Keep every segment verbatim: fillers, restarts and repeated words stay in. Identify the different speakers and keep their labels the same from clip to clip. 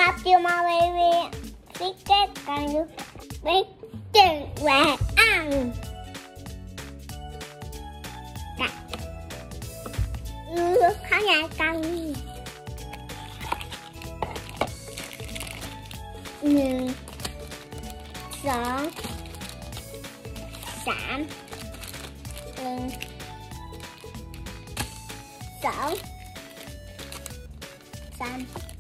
Speaker 1: ba kêu mau baby biết cái con nước biết chừng và ăn đặt nước khó nhà conหนึ่ง สอง สาม หนึ่ง สอง สาม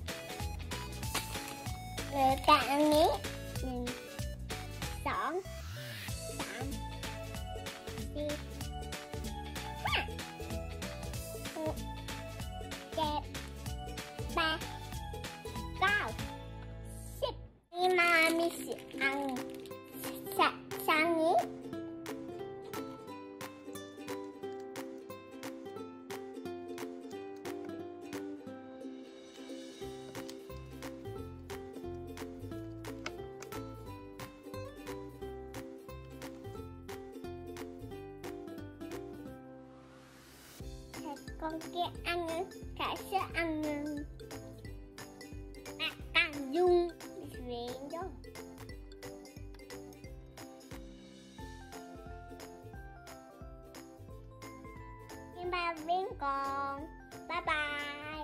Speaker 1: เหลือแต่อันนี้หนึ่ง สอง สาม สี่ ห้า หก เจ็ด แปด เก้า สิบนี่มามีสิบอันสักสังนี้con kia ăn cả sẽ ăn à, càng dung viện đó nhưng ba viên còn bye bye.